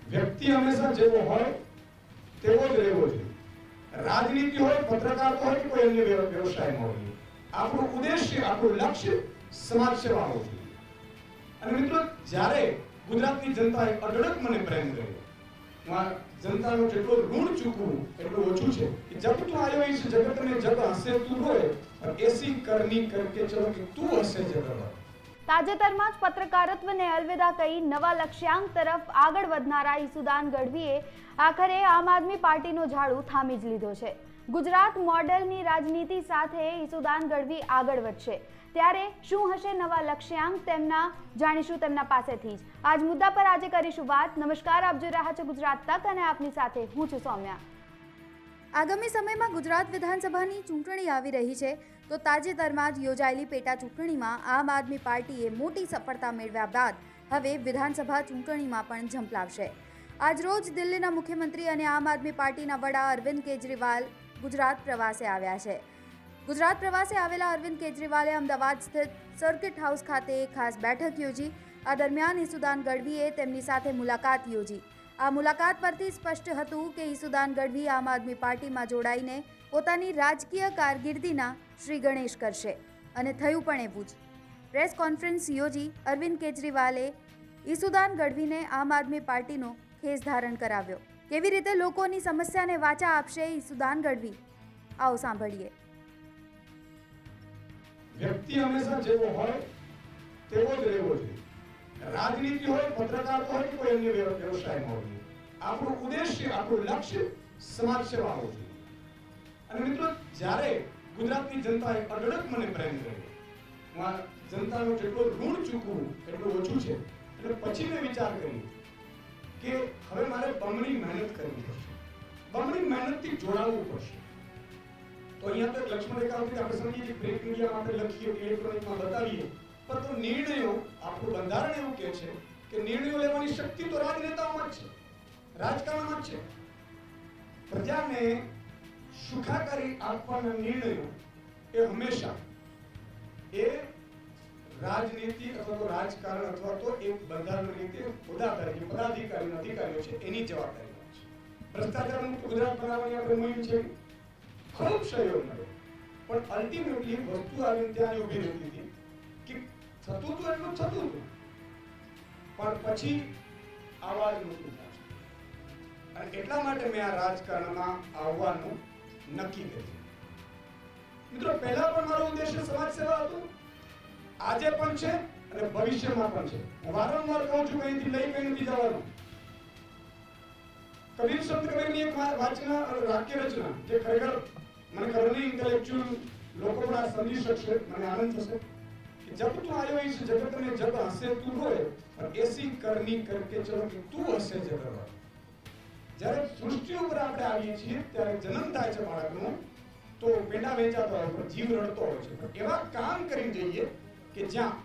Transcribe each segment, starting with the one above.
વ્યક્તિ હંમેશા જેવો હોય તેવો જ રહેવો જોઈએ. રાજનીતિ હોય, પત્રકારતા હોય કે કોઈ અન્ય વ્યવસાયમાં હોય, આપણું ઉદ્દેશ્ય, આપણું લક્ષ્ય સમાજ સેવા હોવું જોઈએ. અને મિત્રો, જ્યારે ગુજરાતની જનતાએ અઢળક મને પ્રેમ કર્યો, જનતાનું જેટલું ઋણ ચૂકવું એટલું ઓછું છે. જબ તું આયો ઇસ જગત में जब हंसे तू रोए और ऐसी करनी करके चलो कि तू हंसे जगत. તાજેતરમાં જ પત્રકારત્વને અલવિદા કહી નવા લક્ષ્યાંક તરફ આગળ વધનારા ઈસુદાન ગઢવીએ આખરે આમ આદમી પાર્ટીનો ઝાડુ થામી જ લીધો છે. ગુજરાત મોડેલની રાજનીતિ સાથે ઈસુદાન ગઢવી આગળ વધશે, ત્યારે શું હશે નવા લક્ષ્યાંક તેમના, જાણીશું તેમના પાસેથી જ. આજ મુદ્દા પર આજે કરીશું વાત. નમસ્કાર, આપ જોઈ રહ્યા છો ગુજરાત તક અને આપની સાથે હું છું સૌમ્યા. આગામી સમયમાં ગુજરાત વિધાનસભાની ચૂંટણી આવી રહી છે, તો તાજેતરમાં જ યોજાયેલી પેટા ચૂંટણીમાં આમ આદમી પાર્ટીએ મોટી સફળતા મેળવ્યા બાદ હવે વિધાનસભા ચૂંટણીમાં પણ ઝંપલાવશે. આજરોજ દિલ્હીના મુખ્યમંત્રી અને આમ આદમી પાર્ટીના વડા અરવિંદ કેજરીવાલ ગુજરાત પ્રવાસે આવ્યા છે. ગુજરાત પ્રવાસે આવેલા અરવિંદ કેજરીવાલે અમદાવાદ સ્થિત સર્કિટ હાઉસ ખાતે એક ખાસ બેઠક યોજી. આ દરમિયાન ઈસુદાન ગઢવીએ તેમની સાથે મુલાકાત યોજી. આ મુલાકાત પરથી સ્પષ્ટ હતું કે ઈસુદાન ગઢવી આમ આદમી પાર્ટીમાં જોડાઈને પોતાની રાજકીય કારકિર્દીના શ્રી ગણેશ કરશે, અને થયું પણ એવું જ. પ્રેસ કોન્ફરન્સ યોજી અરવિંદ કેજરીવાલે ઈસુદાન ગઢવીને આમ આદમી પાર્ટીનો ખેસ ધારણ કરાવ્યો. કેવી રીતે લોકોની સમસ્યાને વાચા આપશે ઈસુદાન ગઢવી, આવો સાંભળીએ. વ્યક્તિ હંમેશા જેવો હોય તેવો જ રહેવો જોઈએ. રાજનીતિ હોય, પત્રકારતા હોય કે કોઈ અન્ય વ્યવસાયમાં હોય, આપણું ઉદ્દેશ્ય, આપણું લક્ષ્ય સમાજ સેવા હોવું જોઈએ. અને મિત્રો, જ્યારે ગુજરાતની જનતાએ અઢળક મને પ્રેમ કર્યો, જનતાનું જેટલું ઋણ ચૂકવું એટલું ઓછું છે. એટલે પછી મેં વિચાર કર્યો કે હવે મારે બમણી મહેનત કરવી પડશે, બમણી મહેનતથી જોડાવવું પડશે. તો અહીંયા તો લક્ષ્મણ રેખાથી આપણે સમજીએ કે પ્રિન્ટ મીડિયા માટે લખીએ, ઇલેક્ટ્રોનિકમાં બતાવીએ, પણ તો નિર્ણયો, આપણું બંધારણ એવું કહે છે કે નિર્ણયો લેવાની શક્તિ તો રાજનેતાઓમાં જ છે, રાજકારણમાં જ છે. પ્રજાને સુખાકારી આપવાના નિર્ણયો એ હંમેશા એ રાજનીતિ અથવા તો રાજકારણ અથવા તો એક બંધારણ રીતે પદાધિકારીઓ અધિકારીઓ છે એની જવાબદારી છે. ભ્રષ્ટાચાર મુક્ત ગુજરાત બનાવવાની આપણે મુહિમ છે, ખૂબ સહયોગ મળ્યો, પણ અલ્ટિમેટલી વસ્તુ આવીને ત્યાં ઉભી રહેતી હતી કે થતું હતું એટલું થતું હતું, પણ પછી આવાજ નહોતું થતું. અને એટલા માટે મેં આ રાજકારણમાં આવવાનું નક્કી કર્યું. મિત્રો, પહેલા પણ મારો ઉદ્દેશ્ય સમાજ સેવા હતો, આજે પણ છે અને ભવિષ્યમાં પણ છે. હું વારંવાર કહું છું કે અહીંથી લઈ કઈ નથી જવાનું. કબીર સંત કબીરની એક વાક્ય રચના જે ખરેખર મને ખબર નહીં ઇન્ટેલેક્ચ્યુઅલ લોકો પણ આ સમજી શકશે, મને આનંદ થશે કે જબ તું આયો ઇસ જગત में जब हंसे तू रोए और ऐसी करनी करके चलो कि तू हंसे जगत. જ્યારે સૃષ્ટિ ઉપર આપણે આવીએ છીએ ત્યારે જન્મ થાય છે બાળકનો, તો પેડા વેચાતો હોય પણ જીવ રડતો હોય છે. એવા કામ કરી જઈએ કે જ્યાં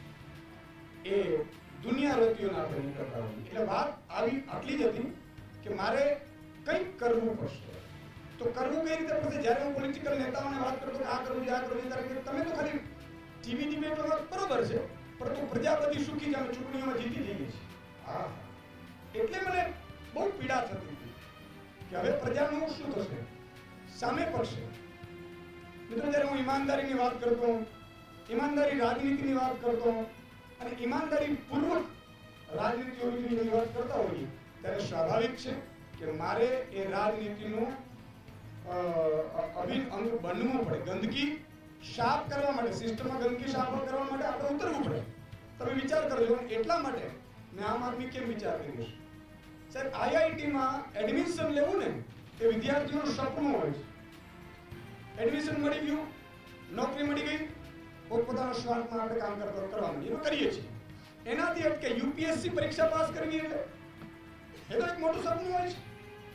એ દુનિયા રતીઓના આપણે નીકળતા હોય. એટલે વાત આવી આટલી જ હતી કે મારે કંઈક કરવું પડશે. તો કરવું કઈ રીતે પડશે? જ્યારે હું પોલિટિકલ નેતાઓને વાત કરતો કે આ કરવું છે, આ કરવું છે, ત્યારે તમે તો ખાલી ટીવી ડિબેટમાં બરોબર છે, પરંતુ પ્રજા બધી સુખી છે, અમે ચૂંટણીઓમાં જીતી જઈએ છીએ. હા, એટલે મને બહુ પીડા થતી હતી કે હવે પ્રજાનું શું થશે, સામે પડશે. મિત્રો, જ્યારે હું ઈમાનદારીની વાત કરતો, ઈમાનદારી રાજનીતિની વાત કરતો અને ઈમાનદારી પૂર્વક રાજનીતિની વાત કરતા હોઈએ, ત્યારે સ્વાભાવિક છે કે મારે એ રાજનીતિનું અભિન્ન અંગ બનવું પડે. ગંદકી સાફ કરવા માટે, સિસ્ટમમાં ગંદકી સાફ કરવા માટે આપણે ઉતરવું પડે. તમે વિચાર કરજો. એટલા માટે મેં આમ આદમી કેમ વિચાર કર્યો છે? સાહેબ, આઈઆઈટીમાં એડમિશન લેવું ને એ વિદ્યાર્થીઓનું સપનું હોય છે. એડમિશન મળી ગયું, નોકરી મળી ગઈ, પોતપોતાના સ્વાર્થમાં આપણે કામ કરવા માંડીએ, એમાં કરીએ છીએ. એનાથી અટકે યુપીએસસી પરીક્ષા પાસ કરવી એટલે એ તો એક મોટું સપનું હોય છે.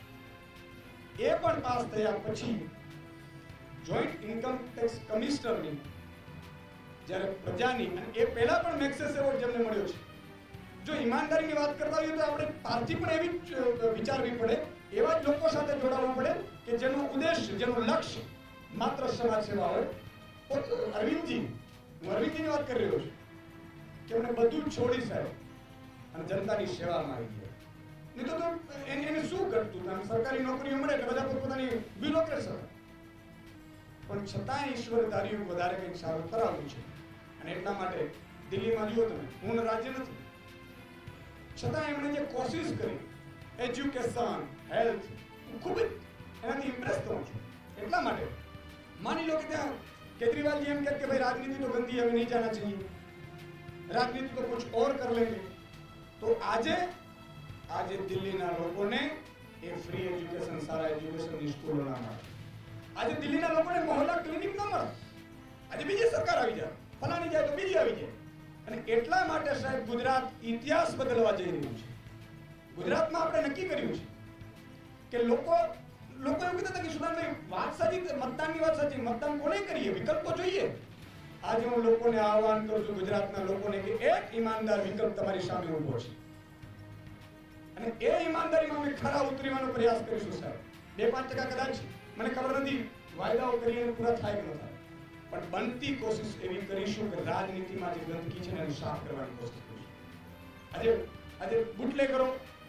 એ પણ પાસ થયા પછી જોઈન્ટ ઇન્કમ ટેક્સ કમિશનરની જ્યારે પ્રજાની, અને એ પહેલા પણ મેક્સેસ એવોર્ડ જેમને મળ્યો છે. જો ઈમાનદારીની વાત કરતા હોઈએ તો આપણે પાર્ટી પણ એવી જ વિચારવી પડે, એવા જ લોકો સાથે જોડાવવું પડે કે જેનું ઉદ્દેશ્ય, જેનું લક્ષ્ય માત્ર સમાજ સેવા હોય. અરવિંદજી, હું અરવિંદજીની વાત કરી રહ્યો છું કે એમણે બધું છોડી સાહેબ અને જનતાની સેવામાં આવી ગયા. નહીં તો એને શું કરતું હતું? સરકારી નોકરીઓ મળે એટલે બધા પોતાની બ્યુરોક્રેસી, પણ છતાં ઈશ્વરે ધાર્યું વધારે કંઈક સારું કરાવ્યું છે. અને એટલા માટે દિલ્હીમાં જુઓ તમે, પૂર્ણ રાજ્ય નથી, છતાં એમણે જે કોશિશ કરી એજ્યુકેશન, હેલ્થ, ખૂબ જ એનાથી ઇમ્પ્રેસ થઉં છું. એટલા માટે માની લો કે ત્યાં કેજરીવાલજી એમ કહે કે ભાઈ રાજનીતિ તો ગંદી હવે નહીં જાना चाहिए, રાજનીતિ તો कुछ और कर लेंगे. તો આજે દિલ્હીના લોકોને એ ફ્રી એજ્યુકેશન, સારા એજ્યુકેશનની સ્કૂલો ના મળે. આજે દિલ્હીના લોકોને મોહલ્લા ક્લિનિક ન મળે. આજે બીજી સરકાર આવી જાય, ફલાણી જાય તો બીજી આવી જાય. અને એટલા માટે સાહેબ ગુજરાત ઇતિહાસ બદલવા જઈ રહ્યું છે. ગુજરાતમાં આપણે નક્કી કર્યું છે કે લોકો એવું કહેતા હતા કે સુદાનભાઈ વાત સાચી, મતદાનની વાત સાચી, મતદાન કોને કરીએ, વિકલ્પ તો જોઈએ. આજે હું લોકોને આહવાન કરું છું, ગુજરાતના લોકોને, કે એક ઈમાનદાર વિકલ્પ તમારી સામે ઊભો છે અને એ ઈમાનદારીમાં અમે ખરા ઉતરવાનો પ્રયાસ કરીશું સાહેબ. 2-5% કદાચ મને ખબર નથી વાયદાઓ કરીને પૂરા થાય કે ન થાય, પણ બનતી કોશિશ એવી કરીશું કે રાજનીતિમાં જે ગંદકી છે એને સાફ કરવાની કોશિશ કરીશું. આજે બુટલેગરો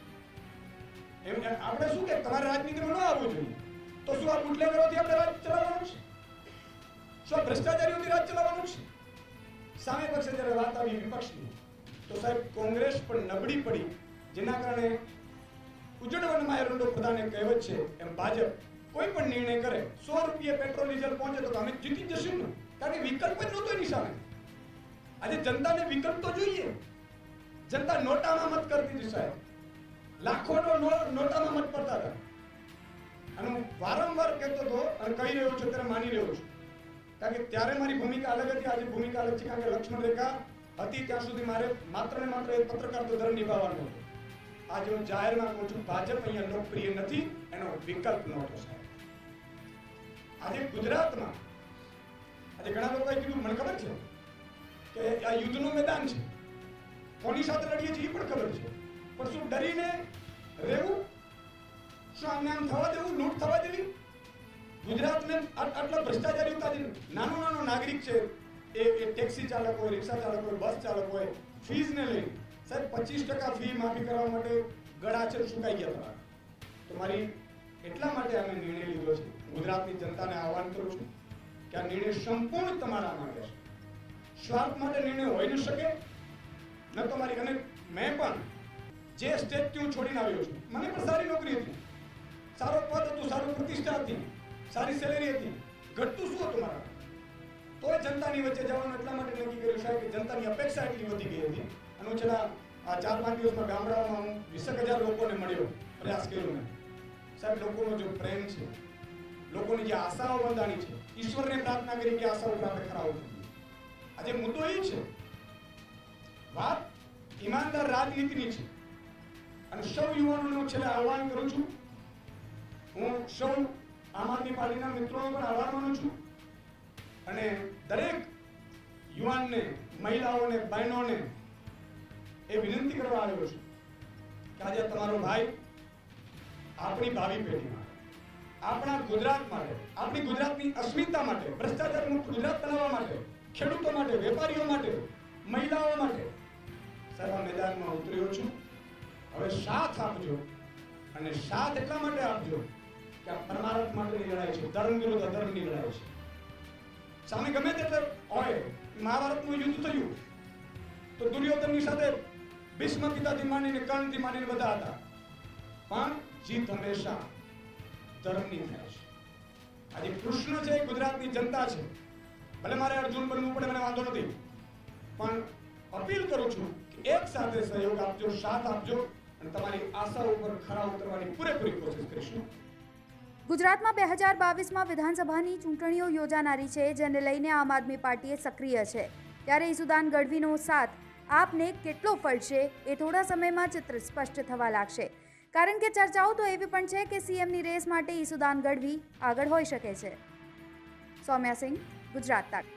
એમ આપણે શું કે તમારે રાજનીતિમાં ન આવવું જોઈએ, તો શું આ બુટલેગરોથી આપણે રાજ ચલાવવાનું છે? શું ભ્રષ્ટાચારીઓથી રાજ ચલાવવાનું છે? સામે પક્ષે જ્યારે વાત આવી વિપક્ષની, તો સાહેબ કોંગ્રેસ પણ નબળી પડી, જેના કારણે ઉજ્જડ વનમાં એરંડો પ્રધાને કહેવત છે એમ ભાજપ કોઈ પણ નિર્ણય કરે, 100 રૂપિયા પેટ્રોલ ડીઝલ પહોંચે તો અમે જીતી જશું ને, કારણ કે વિકલ્પ જ નહોતો એની સામે. આજે જનતાને વિકલ્પ તો જોઈએ. જનતા નોટામાં મત કરતી હતી સાહેબ, લાખોનો નોટામાં મત પડતા હતા. અને હું વારંવાર કહેતો હતો અને કહી રહ્યો છું, ત્યારે માની રહ્યો છું, કારણ કે ત્યારે મારી ભૂમિકા અલગ હતી, આજે ભૂમિકા અલગ છે. કારણ કે લક્ષ્મણ રેખા હતી ત્યાં સુધી મારે માત્ર ને માત્ર એક પત્રકારત્વ ધર્મ નિભાવવાનો હતો. આજે હું જાહેરમાં કહું છું, ભાજપ અહીંયા લોકપ્રિય નથી, એનો વિકલ્પ નહોતો સાહેબ. આજે ગુજરાતમાં આજે ઘણા લોકોએ કીધું, મને ખબર છે કે આ યુદ્ધનું મેદાન છે, કોની સાથે લડીએ છીએ એ પણ ખબર છે, પણ શું ડરીને રહેવું? શું આમને આમ થવા દેવું, લૂંટ થવા દેવી? ગુજરાતને આટલા ભ્રષ્ટાચારી તાજી નાનો નાગરિક છે, એ ટેક્સી ચાલક હોય, રિક્ષા ચાલક હોય, બસ ચાલક હોય, ફીઝને લઈને સાહેબ 25% ફી માફી કરવા માટે ગળા છે સુકાઈ ગયા તમારા. તો મારી એટલા માટે અમે નિર્ણય લીધો છે. ગુજરાતની જનતાને આહવાન કરું છું કે આ નિર્ણય સંપૂર્ણ તમારા માટે છે. સ્વાર્થ માટે નિર્ણય હોઈ ન શકે. ન તો મારી, અને મેં પણ જે સ્ટેટથી હું છોડીને આવ્યો છું, મને પણ સારી નોકરી હતી, સારો પદ હતું, સારું પ્રતિષ્ઠા હતી, સારી સેલેરી હતી, ઘટતું શું હતું મારા? તોય જનતાની વચ્ચે જવાનું એટલા માટે નક્કી કર્યું સાહેબ કે જનતાની અપેક્ષા એટલી વધી ગઈ હતી. અને હું છેલ્લા 4-5 દિવસમાં ગામડાઓમાં હું 20,000 લોકોને મળ્યો, પ્રયાસ કર્યો મેં. સાહેબ લોકોનો જો પ્રેમ છે, લોકોની જે આશાઓ બંધાણી છે, ઈશ્વરને પ્રાર્થના કરી કે આશાઓ આપણે કરાવવું. આજે મુદ્દો એ છે, વાત ઈમાનદાર રાજનીતિની છે. અને સૌ યુવાનોને હું છેલ્લે આહવાન કરું છું, હું સૌ આમ આદમી પાર્ટીના મિત્રોને પણ આહવાન માનું છું અને દરેક યુવાનને, મહિલાઓને, બહેનોને એ વિનંતી કરવા આવ્યો છું કે આજે તમારો ભાઈ આપણી ભાવિ પેઢી માટે, આપણા ગુજરાત માટે, આપણી ગુજરાતની અસ્મિતા માટે, ભ્રષ્ટાચાર મુક્ત ગુજરાત બનાવવા માટે, ખેડૂતો માટે, વેપારીઓ માટે, મહિલાઓ માટે સાહેબ આ મેદાનમાં ઉતર્યો છું. હવે સાથ આપજો, અને સાથ એટલા માટે આપજો કે આ પરમાર્થ માટેની લડાઈ છે, ધર્મ વિરુદ્ધ અધર્મની લડાઈ છે. સામે ગમે તેટલે હોય, મહાભારતનું યુદ્ધ થયું તો દુર્યોધનની સાથે ભીષ્મ પિતાથી માંડીને કર્ણથી માંડીને બધા હતા, પણ જીત હંમેશા ધર્મની થાય છે. આજે કૃષ્ણ છે, ગુજરાતની જનતા છે, ભલે મારે અર્જુન બનવું પડે, મને વાંધો નથી, પણ અપીલ કરું છું કે એક સાથે સહયોગ આપજો, સાથ આપજો અને તમારી આશા ઉપર ખરા ઉતરવાની પૂરેપૂરી કોશિશ કરીશું. ગુજરાતમાં 2022માં વિધાનસભાની ચૂંટણીઓ યોજાનારી છે, જેને લઈને આમ આદમી પાર્ટીએ સક્રિય છે. ત્યારે ઈસુદાન ગઢવીનો સાથ આપને કેટલો ફળશે એ થોડા સમયમાં ચિત્ર સ્પષ્ટ થવા લાગશે. કારણ કે ચર્ચાઓ તો એવી પણ છે કે સીએમની રેસ માટે ઈસુદાન ગઢવી આગળ હોઈ શકે છે. સૌમ્યા સિંહ, ગુજરાત તક.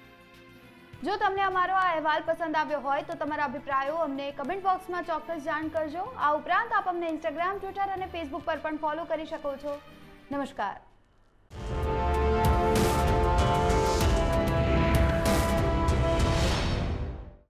જો તમને અમારો આ અહેવાલ પસંદ આવ્યો હોય તો તમારા અભિપ્રાયો અમને કમેન્ટ બોક્સમાં ચોક્કસ જાણ કરજો. આ ઉપરાંત આપ અમને ઇન્સ્ટાગ્રામ, ટ્વિટર અને ફેસબુક પર પણ ફોલો કરી શકો છો. નમસ્કાર.